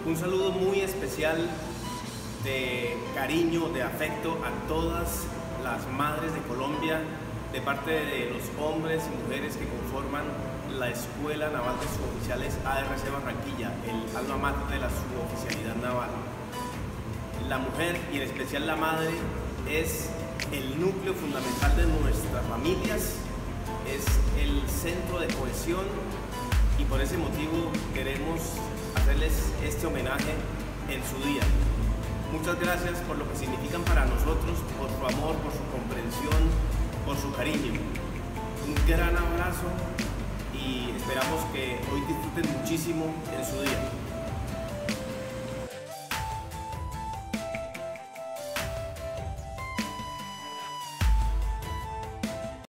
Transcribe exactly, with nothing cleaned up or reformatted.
Un saludo muy especial de cariño, de afecto a todas las madres de Colombia, de parte de los hombres y mujeres que conforman la Escuela Naval de Suboficiales A R C Barranquilla, el alma mater de la suboficialidad naval. La mujer, y en especial la madre, es el núcleo fundamental de nuestras familias, es el centro de cohesión, y por ese motivo queremos hacerles este homenaje en su día. Muchas gracias por lo que significan para nosotros, por su amor, por su comprensión, por su cariño. Un gran abrazo y esperamos que hoy disfruten muchísimo en su día.